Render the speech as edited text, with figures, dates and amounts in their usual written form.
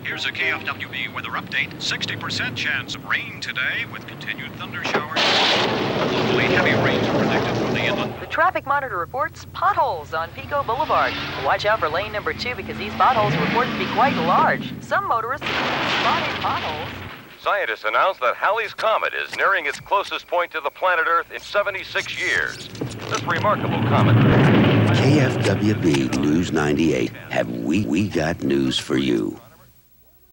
Here's a KFWB weather update. 60% chance of rain today with continued thunder showers. Locally, heavy rains are predicted from the inland. The traffic monitor reports potholes on Pico Boulevard. Watch out for lane number 2 because these potholes are reported to be quite large. Some motorists have spotted potholes. Scientists announced that Halley's Comet is nearing its closest point to the planet Earth in 76 years. This remarkable comet. KFWB News 98. Have we got news for you?